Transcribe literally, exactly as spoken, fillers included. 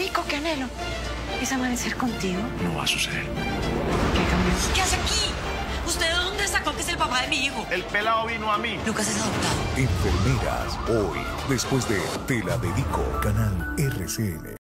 único que anhelo es amanecer contigo. No va a suceder. ¿Qué cambió? ¿Qué hace aquí? ¿Usted de dónde sacó que es el papá de mi hijo? El pelado vino a mí. Lucas es adoptado. Enfermeras, hoy, después de Te la dedico, Canal R C N.